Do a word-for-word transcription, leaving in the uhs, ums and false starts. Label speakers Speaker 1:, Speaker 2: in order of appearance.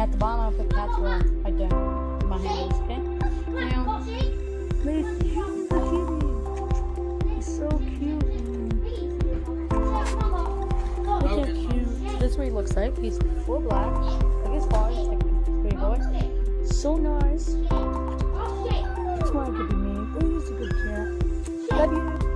Speaker 1: at the bottom, I'll put cat's roll right there. My hands, okay? Now, look at He's so cute. Look how cute. This is what he looks like. He's full black. Look at his paw. He's like a pretty boy. So nice. That's why I could be me. But he's a good cat. Love you.